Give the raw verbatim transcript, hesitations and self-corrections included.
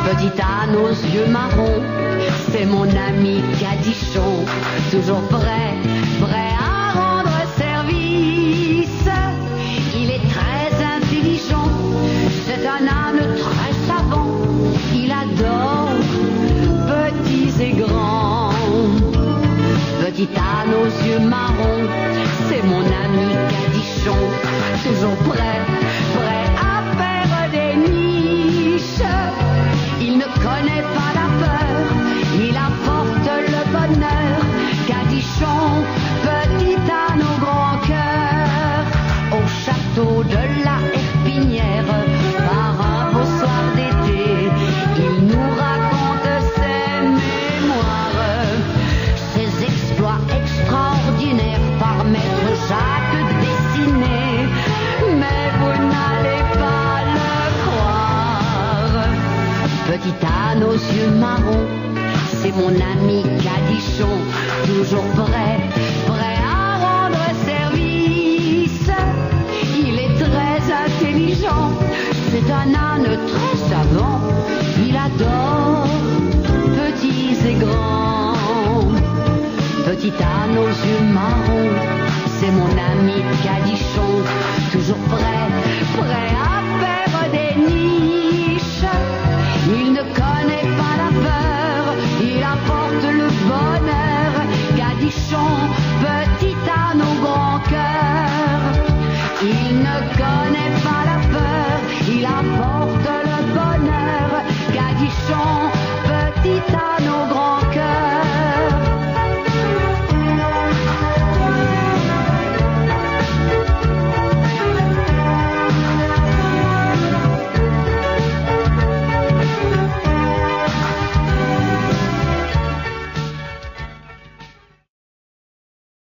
Petit âne aux yeux marrons, c'est mon ami Cadichon, toujours prêt, prêt à rendre service. Il est très intelligent, c'est un âne très savant, il adore petits et grands. Petit âne aux yeux marrons, c'est mon ami Cadichon, toujours prêt, prêt à faire des niches. Il ne connaît pas la peur, il apporte le bonheur. Cadichon, petit âne au grand cœur, au château de la Herpinière, par un beau soir d'été, il nous raconte ses mémoires, ses exploits extraordinaires par maître Jacques Dessiné, mais vous n'allez pas le croire. Petit âne aux yeux marrons, c'est mon ami Cadichon, toujours prêt, prêt à rendre service. Il est très intelligent, c'est un âne très savant, il adore petits et grands. Petit âne aux yeux marrons, c'est mon ami Cadichon, toujours prêt,